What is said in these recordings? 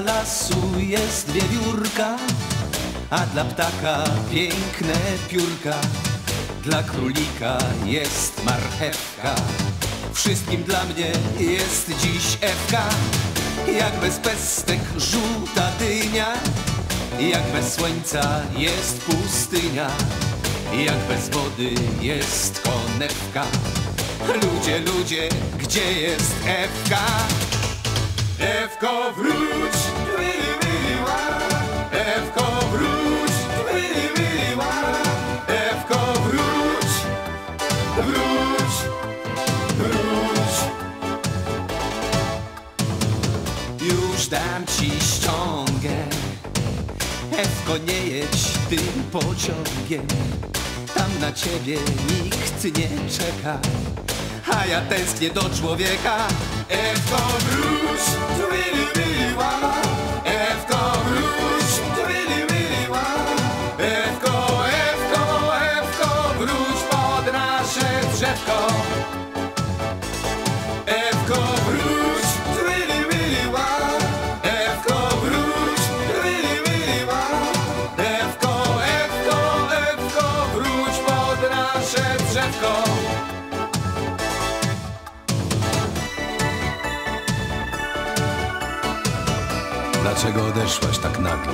lasu jest wiewiórka, a dla ptaka piękne piórka. Dla królika jest marchewka, wszystkim dla mnie jest dziś Ewka. Jak bez pestek żółta dynia, jak bez słońca jest pustynia, jak bez wody jest konewka. Ludzie, ludzie, gdzie jest Ewka? Ewko wróć, Ewko wróć, Ewko wróć, wróć, wróć. Już dam ci ściągę, Ewko, nie jedź tym pociągiem. Tam na ciebie nikt nie czeka, a ja tęsknię do człowieka. Ewko wróć, Ewko wróć, Ewko, Ewko, Ewko, wróć pod nasze drzewko. Ewko wróć, Ewko wróć, Ewko, Ewko, Ewko, wróć pod nasze drzewko. Dlaczego odeszłaś tak nagle?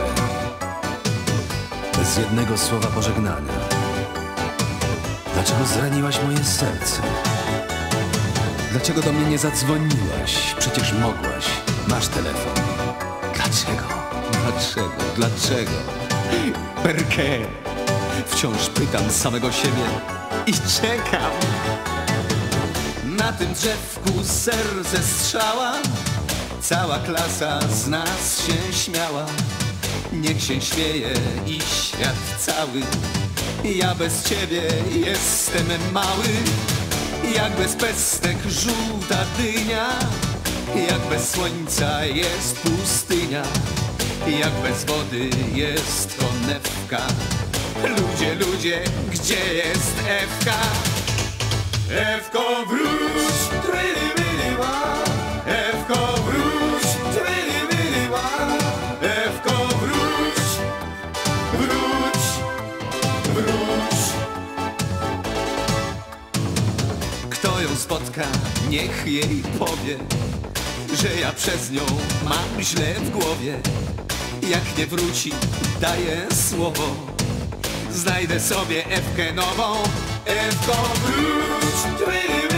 Bez jednego słowa pożegnania. Dlaczego zraniłaś moje serce? Dlaczego do mnie nie zadzwoniłaś? Przecież mogłaś. Masz telefon. Dlaczego? Dlaczego? Dlaczego? Perché? Wciąż pytam samego siebie i czekam. Na tym drzewku ser ze strzała, cała klasa z nas się śmiała. Niech się śmieje i świat cały, ja bez ciebie jestem mały. Jak bez pestek żółta dynia, jak bez słońca jest pustynia, jak bez wody jest konewka. Ludzie, ludzie, gdzie jest Ewka? Ewko wróć, Ewko wróć, Ewko wróć, wróć, wróć. Kto ją spotka, niech jej powie, że ja przez nią mam źle w głowie. Jak nie wróci, daję słowo, znajdę sobie Ewkę nową. Ewko wróć,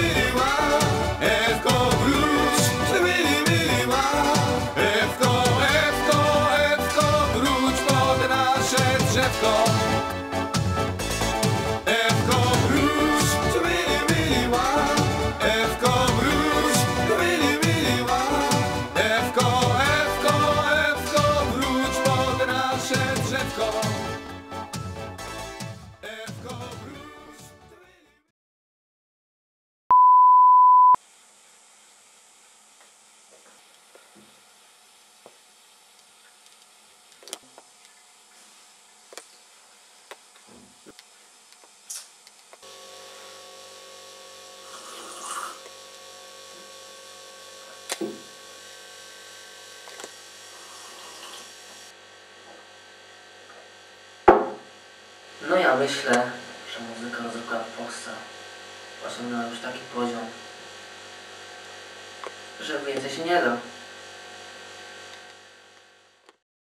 Ewko wróć, Ewko, Ewko, Ewko, wróć pod nasze drzewko. Ewko wróć, Ewko wróć, Ewko, Ewko, Ewko, wróć pod nasze drzewko. Ewko wróć. No ja myślę, że muzyka rozrywkowa w Polsce osiągnęła już taki poziom, że więcej się nie da.